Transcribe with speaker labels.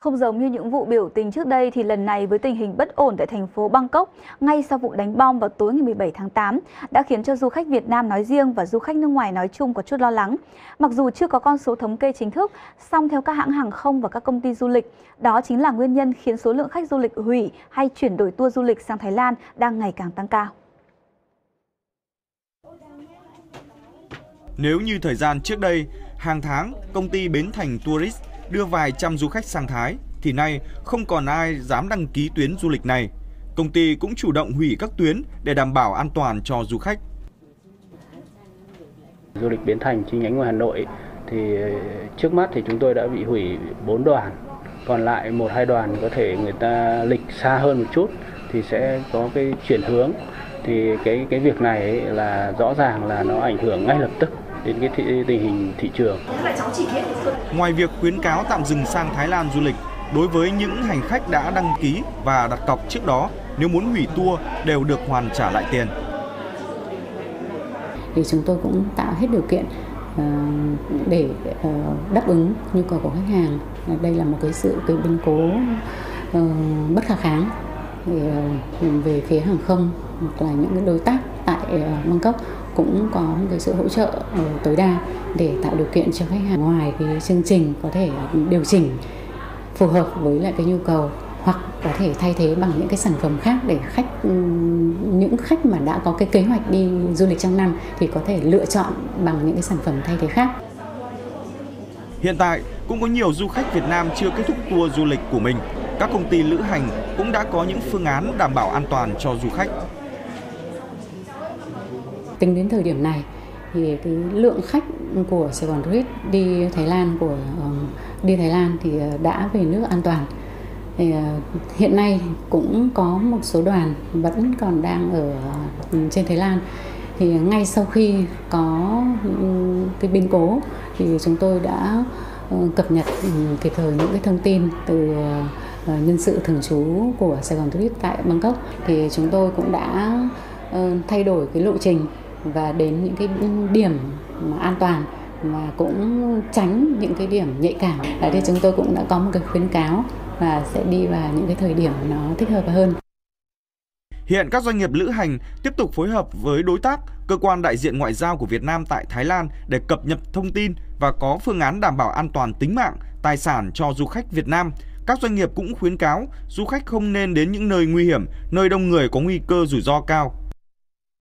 Speaker 1: Không giống như những vụ biểu tình trước đây thì lần này với tình hình bất ổn tại thành phố Bangkok ngay sau vụ đánh bom vào tối ngày 17 tháng 8 đã khiến cho du khách Việt Nam nói riêng và du khách nước ngoài nói chung có chút lo lắng. Mặc dù chưa có con số thống kê chính thức, song theo các hãng hàng không và các công ty du lịch, đó chính là nguyên nhân khiến số lượng khách du lịch hủy hay chuyển đổi tour du lịch sang Thái Lan đang ngày càng tăng cao.
Speaker 2: Nếu như thời gian trước đây, hàng tháng công ty Bến Thành Tourist đưa vài trăm du khách sang Thái, thì nay không còn ai dám đăng ký tuyến du lịch này. Công ty cũng chủ động hủy các tuyến để đảm bảo an toàn cho du khách.
Speaker 3: Du lịch Bến Thành chi nhánh ngoài Hà Nội thì trước mắt thì chúng tôi đã bị hủy 4 đoàn, còn lại 1-2 đoàn có thể người ta lịch xa hơn một chút thì sẽ có cái chuyển hướng. Thì cái việc này là rõ ràng là nó ảnh hưởng ngay lập tức đến cái tình hình thị trường.
Speaker 2: Ngoài việc khuyến cáo tạm dừng sang Thái Lan du lịch, đối với những hành khách đã đăng ký và đặt cọc trước đó, nếu muốn hủy tour đều được hoàn trả lại tiền.
Speaker 4: Thì chúng tôi cũng tạo hết điều kiện để đáp ứng nhu cầu của khách hàng. Đây là một cái biến cố bất khả kháng. Về phía hàng không hoặc là những đối tác tại Bangkok cũng có một cái sự hỗ trợ tối đa để tạo điều kiện cho khách hàng. Ngoài cái chương trình có thể điều chỉnh phù hợp với lại cái nhu cầu hoặc có thể thay thế bằng những cái sản phẩm khác để những khách mà đã có cái kế hoạch đi du lịch trong năm thì có thể lựa chọn bằng những cái sản phẩm thay thế khác.
Speaker 2: Hiện tại cũng có nhiều du khách Việt Nam chưa kết thúc tour du lịch của mình. Các công ty lữ hành cũng đã có những phương án đảm bảo an toàn cho du khách.
Speaker 4: Tính đến thời điểm này thì cái lượng khách của Sài Gòn Tourist đi Thái Lan thì đã về nước an toàn. Thì hiện nay cũng có một số đoàn vẫn còn đang ở trên Thái Lan. Thì ngay sau khi có cái biến cố thì chúng tôi đã cập nhật kịp thời những cái thông tin từ nhân sự thường trú của Sài Gòn Tourist tại Bangkok. Thì chúng tôi cũng đã thay đổi cái lộ trình và đến những cái điểm mà an toàn mà cũng tránh những cái điểm nhạy cảm. Thì chúng tôi cũng đã có một cái khuyến cáo và sẽ đi vào những cái thời điểm nó thích hợp hơn.
Speaker 2: Hiện các doanh nghiệp lữ hành tiếp tục phối hợp với đối tác, cơ quan đại diện ngoại giao của Việt Nam tại Thái Lan để cập nhật thông tin và có phương án đảm bảo an toàn tính mạng, tài sản cho du khách Việt Nam. Các doanh nghiệp cũng khuyến cáo du khách không nên đến những nơi nguy hiểm, nơi đông người có nguy cơ rủi ro cao.